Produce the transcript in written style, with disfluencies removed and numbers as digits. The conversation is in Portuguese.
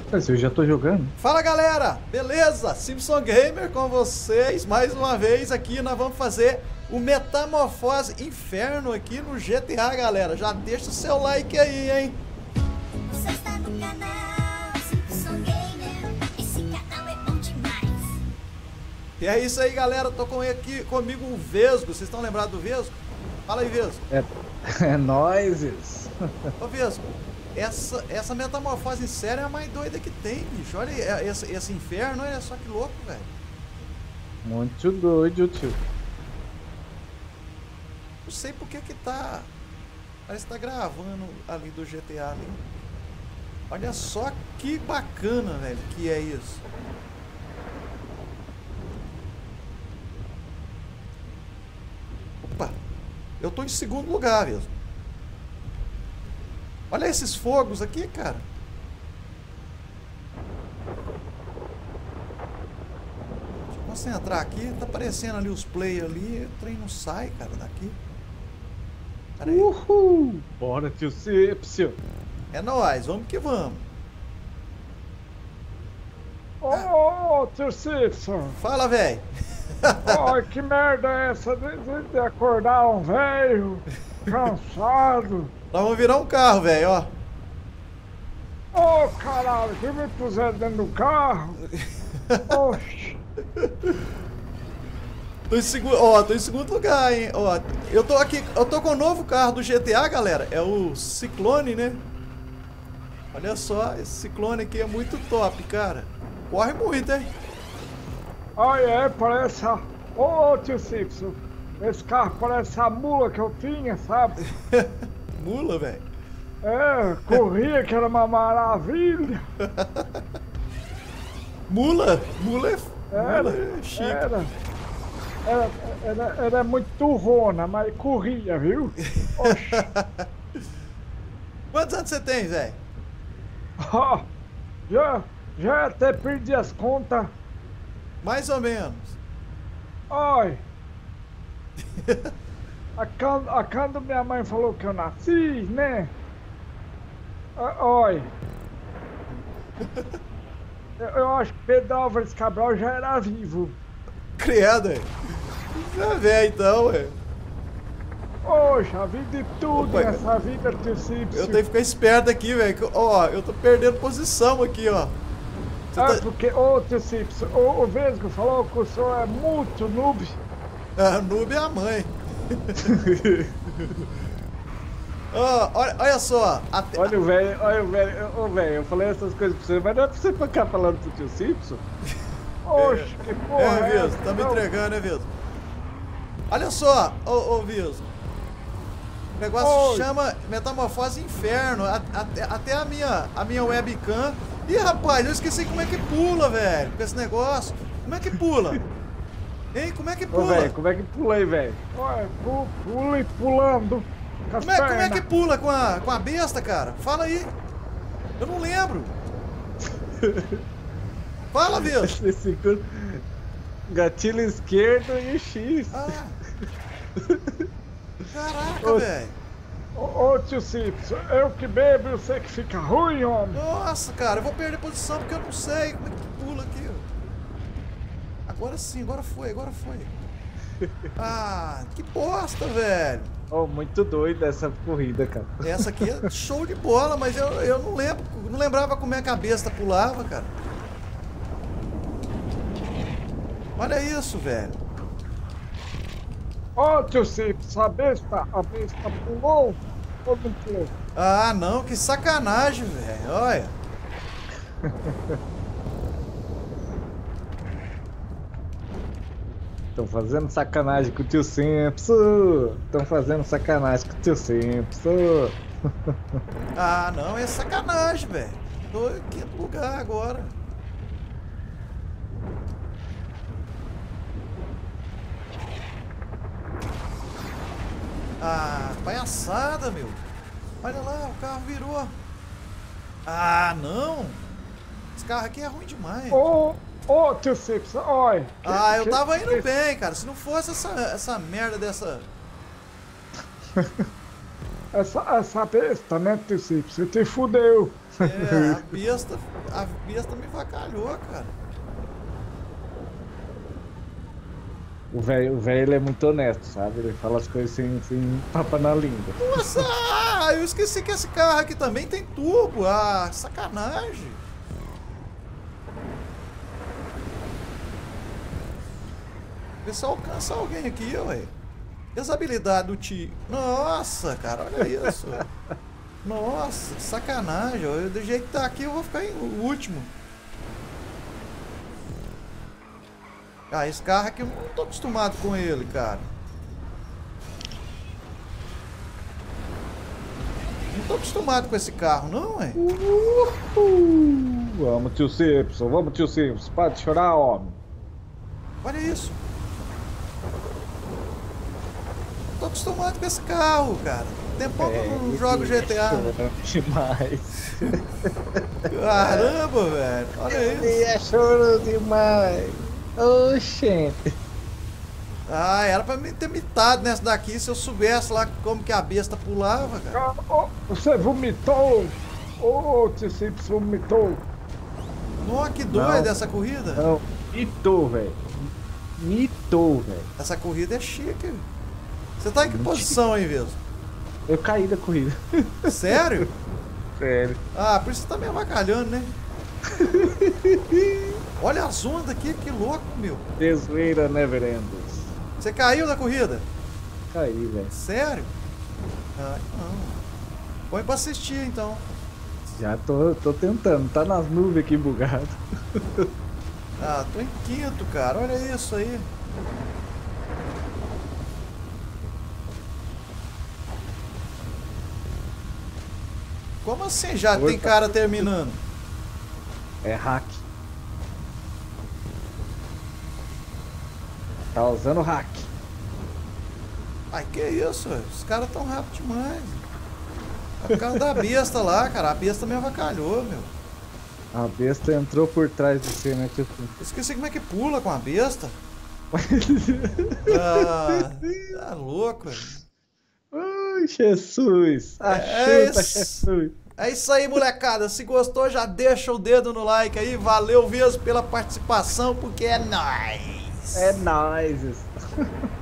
Mas eu já tô jogando. Fala galera, beleza? Simpson Gamer com vocês mais uma vez aqui. Nós vamos fazer o Metamorfose Inferno aqui no GTA, galera. Já deixa o seu like aí, hein? Você está no canal Simpson Gamer. Esse canal é bom demais. E é isso aí, galera. Tô aqui comigo o Vesgo. Vocês estão lembrados do Vesgo? Fala aí, Vesgo. É nóis. Ô Vesgo, essa metamorfose em série é a mais doida que tem, bicho. Olha aí, esse inferno, olha só que louco, velho. Muito doido, tio. Não sei por que tá... Parece que tá gravando ali do GTA ali. Olha só que bacana, velho, que é isso. Opa! Eu tô em segundo lugar mesmo. Olha esses fogos aqui, cara. Deixa eu concentrar aqui. Tá aparecendo ali os play ali. O trem não sai, cara, daqui. Pera aí. Uhul! Bora, tio Simpson. É nóis, vamos que vamos. Ô, tio Simpson. Fala, velho. Ai, que merda é essa de acordar um velho cansado? Nós vamos virar um carro, velho, ó. Ô, caralho, que me puseram dentro do carro? Oxi. Tô em segundo lugar, hein. Ó, eu tô com o novo carro do GTA, galera. É o Ciclone, né? Olha só, esse Ciclone aqui é muito top, cara. Corre muito, hein? Ai, parece a... Ô, tio Simpson, esse carro parece a mula que eu tinha, sabe? Mula, velho. É, corria que era uma maravilha. Mula? Mula é Era, chique. era muito turrona, mas corria, viu? Oxi. Quantos anos você tem, velho? Ó, já até perdi as contas. Mais ou menos. Ai. Quando minha mãe falou que eu nasci, né? Oi. Eu acho que Pedro Álvares Cabral já era vivo. Credo, velho. Já é velho então, velho. Poxa, vi de tudo Opa, nessa vida, tio Simpson. Eu tenho que ficar esperto aqui, velho. Ó, eu tô perdendo posição aqui, ó. Porque, ô tio Simpson, o Vesgo falou que o senhor é muito noob. Ah, noob é a mãe. Ó, olha só. Olha o velho, ô velho, eu falei essas coisas pra você, mas não é pra você ficar falando pro tio Simpson? Oxe, que porra é Viso, tá me entregando, né, Viso? Olha só, ô Viso. O negócio chama Metamorfose Inferno. Até a minha webcam. Ih, rapaz, eu esqueci como é que pula, velho, com esse negócio. Como é que pula? Hein, como é que pula? Ô, velho, como é que pula aí, velho? Pula e pulando. Como é que pula com a besta, cara? Fala aí. Eu não lembro. Fala, Viso. Gatilho esquerdo e X. Ah. Caraca, velho. Ô tio Simpson, eu que bebo e você que fica ruim, homem. Nossa, cara, eu vou perder posição porque eu não sei como é que pula aqui. Agora sim, agora foi. Ah, que bosta, velho. Oh, muito doido essa corrida, cara. Essa aqui é show de bola, mas eu não lembro, não lembrava como é que a besta pulava, cara. Olha isso, velho. Ô tio Simpson, a besta pulou ou não pulou? Ah, não, que sacanagem, velho. Olha. Estão fazendo sacanagem com o tio Simpson. Estão fazendo sacanagem com o tio Simpson. Ah, não, é sacanagem, velho. Tô em quinto lugar agora. Ah, palhaçada, meu. Olha lá, o carro virou. Ah, não. Esse carro aqui é ruim demais. Ô, tio Simpson, olha. Ah, eu tava indo bem, cara. Se não fosse essa merda dessa... essa besta, né, tio Cipso? Você te fudeu. É, a besta me vacalhou, cara. O velho, ele é muito honesto, sabe? Ele fala as coisas sem papa na língua. Nossa, eu esqueci que esse carro aqui também tem turbo. Ah, sacanagem. Vê se alcança alguém aqui, ué. E as habilidades do tio? Nossa, cara, olha isso. Nossa, sacanagem. Do jeito que tá aqui, eu vou ficar em último. Ah, esse carro aqui eu não tô acostumado com ele, cara. Não tô acostumado com esse carro, não, é? Vamos, tio Cipso, vamos, tio Cipso. Para de chorar, homem. Olha isso. Tô acostumado com esse carro, cara. Tempão que eu não jogo GTA. Demais. Caramba, velho. Olha Ele isso. é choro demais. Oxente. Ah, era pra mim ter mitado nessa daqui se eu soubesse lá como que a besta pulava, cara. Você vomitou? Ô, tio Cipso vomitou. Nossa, que doido essa corrida. Não, mitou, velho. Mitou, velho. Essa corrida é chique. Você tá em que posição aí mesmo? Eu caí da corrida. Sério? Sério. Ah, por isso você tá me avacalhando, né? Olha as ondas aqui, que louco, meu. Desveira never ends. Você caiu da corrida? Caí, velho. Sério? Ah, não. Põe pra assistir, então. Já tô tentando. Tá nas nuvens aqui bugado. Ah, tô em quinto, cara. Olha isso aí. Como assim já tem cara terminando? É hack. Tá usando hack. Ai, que isso, velho? Os caras tão rápido demais. É por causa da besta lá, cara. A besta me avacalhou, meu. A besta entrou por trás de você, né, tio? Esqueci como é que pula com a besta. Ah, tá louco, velho. Ai, Jesus. É Achuta, isso. Jesus. É isso aí, molecada. Se gostou, já deixa o dedo no like aí. Valeu mesmo pela participação, porque é nóis. É nóis.